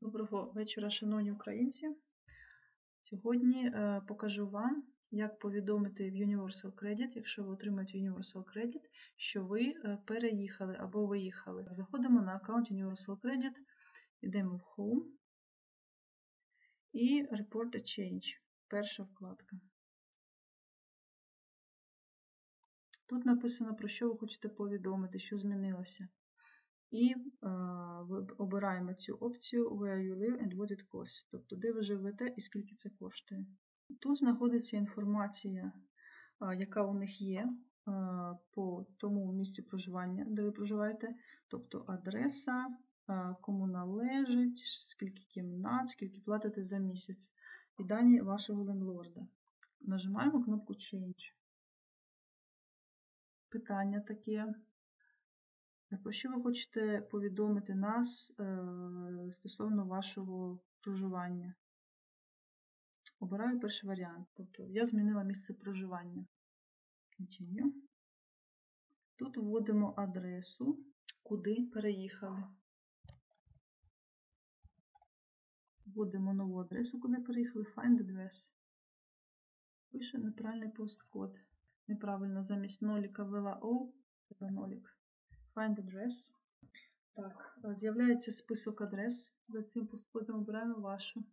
Доброго вечора, шановні українці. Сьогодні покажу вам, як повідомити в Universal Credit, якщо ви отримаєте Universal Credit, що ви переїхали або виїхали. Заходимо на аккаунт Universal Credit, йдемо в Home і Report a Change, перша вкладка. Тут написано, про що ви хочете повідомити, що змінилося. І обираємо цю опцію Where you live and what it costs, тобто де ви живете і скільки це коштує. Тут знаходиться інформація, яка у них є по тому місцю проживання, де ви проживаєте, тобто адреса, кому належить, скільки кімнат, скільки платите за місяць і дані вашого лендлорда. Нажимаємо кнопку Change. Питання таке. Про що ви хочете повідомити нас стосовно вашого проживання? Обираю перший варіант. Тобто я змінила місце проживання. Continue. Тут вводимо адресу, куди переїхали. Вводимо нову адресу, куди переїхали. Find address. Пише неправильний посткод. Неправильно, замість ноліка ввела O, це нолік. Find address. Так, з'являється список адрес. За цим посткодом обираємо вашу.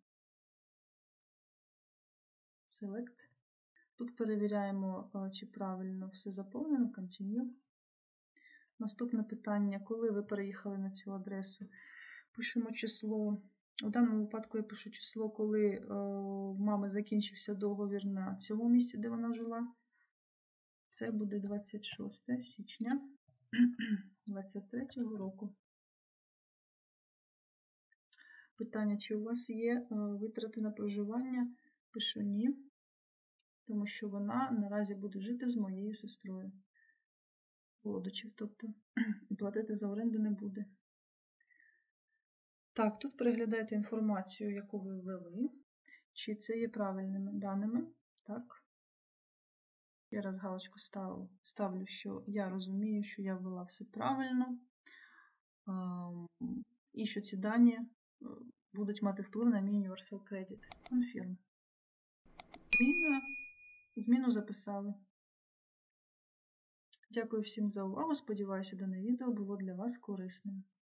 Select. Тут перевіряємо, чи правильно все заповнено. Continue. Наступне питання, коли ви переїхали на цю адресу. Пишемо число. У даному випадку я пишу число, коли в мами закінчився договір на цьому місці, де вона жила. Це буде 26 січня 2023 року. Питання, чи у вас є витрати на проживання? Пишу ні, тому що вона наразі буде жити з моєю сестрою. Родичів, тобто, і платити за оренду не буде. Так, тут переглядаєте інформацію, яку ви ввели, чи це є правильними даними. Так. Я раз галочку ставлю, що я розумію, що я ввела все правильно, і що ці дані будуть мати вплив на мій Universal Credit. Confirm. Зміну записали. Дякую всім за увагу. Сподіваюся, дане відео було для вас корисним.